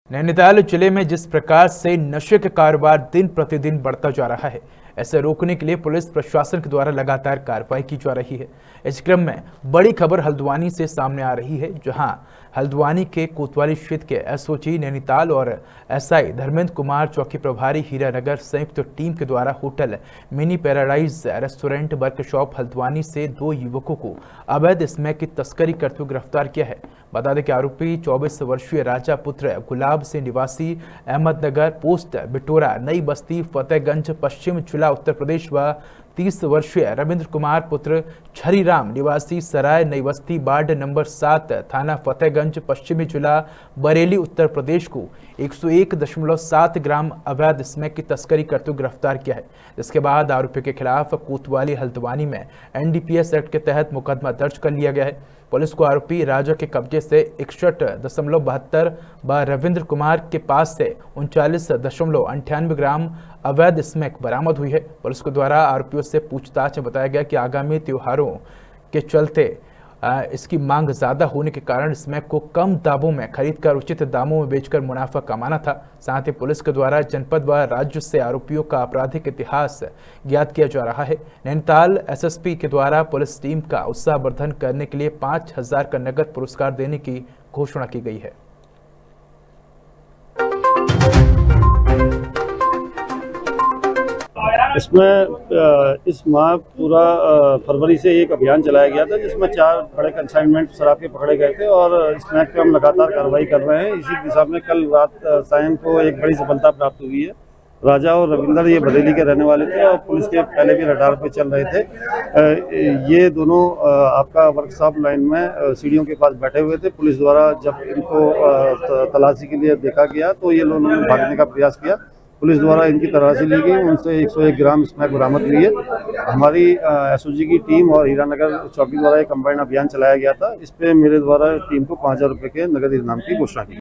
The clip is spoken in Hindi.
नैनीताल जिले में जिस प्रकार से नशे का कारोबार दिन प्रतिदिन बढ़ता जा रहा है, ऐसे रोकने के लिए पुलिस प्रशासन के द्वारा लगातार कार्रवाई की जा रही है। इस क्रम में बड़ी खबर हल्द्वानी से सामने आ रही है, जहां हल्द्वानी के कोतवाली क्षेत्र के एसओजी नैनीताल और एसआई धर्मेंद्र कुमार चौकी प्रभारी हीरानगर संयुक्त टीम के द्वारा hotel mini paradise restaurant workshop Haldwani से 2 युवकों को अवैध स्मैक की तस्करी करते हुए गिरफ्तार किया है। बता दें कि आरोपी 24 वर्षीय राजा पुत्र गुलाब से निवासी अहमदनगर पोस्ट बिटोरा नई बस्ती फतेहगंज पश्चिम जिला उत्तर प्रदेश व 30 वर्षीय रविंद्र कुमार पुत्र छरीराम निवासी सराय नई बस्ती वार्ड नंबर 7 थाना फतेहगंज पश्चिमी जिला बरेली उत्तर प्रदेश को 101.7 ग्राम अवैध स्मैक की तस्करी करते हुए गिरफ्तार किया है। जिसके बाद आरोपी के खिलाफ कोतवाली हल्द्वानी में एनडीपीएस एक्ट के तहत मुकदमा दर्ज कर लिया गया है। पुलिस को आरोपी राजा के कब्जे से 61.72 व रविंद्र कुमार के पास से 39.98 ग्राम अवैध स्मैक बरामद हुई है। पुलिस के द्वारा आरोपियों से पूछताछ में बताया गया कि आगामी त्योहारों के चलते इसकी मांग ज्यादा होने के कारण स्मैक को कम दामों में खरीदकर उचित दामों में बेचकर मुनाफा कमाना था। साथ ही पुलिस के द्वारा जनपद व राज्य से आरोपियों का आपराधिक इतिहास ज्ञात किया जा रहा है। नैनीताल एसएसपी के द्वारा पुलिस टीम का उत्साहवर्धन करने के लिए 5000 का नगद पुरस्कार देने की घोषणा की गई है। इसमें इस माह पूरा फरवरी से एक अभियान चलाया गया था, जिसमें 4 बड़े कंसाइनमेंट शराब के पकड़े गए थे और स्मैक पे हम लगातार कार्रवाई कर रहे हैं। इसी दिशा में कल रात सायं को एक बड़ी सफलता प्राप्त हुई है। राजा और रविंदर ये बरेली के रहने वाले थे और पुलिस के पहले भी रडार पे चल रहे थे। ये दोनों आपका वर्कशॉप लाइन में सीढ़ियों के पास बैठे हुए थे। पुलिस द्वारा जब इनको तलाशी के लिए देखा गया तो ये लोगों ने भागने का प्रयास किया। पुलिस द्वारा इनकी तलाशी ली गई, उनसे 101 ग्राम स्मैक बरामद हुई है। हमारी एसओजी की टीम और हीरानगर चौकी द्वारा एक कंबाइंड अभियान चलाया गया था। इस पे मेरे द्वारा टीम को 5000 रुपये के नगद इनाम की घोषणा की।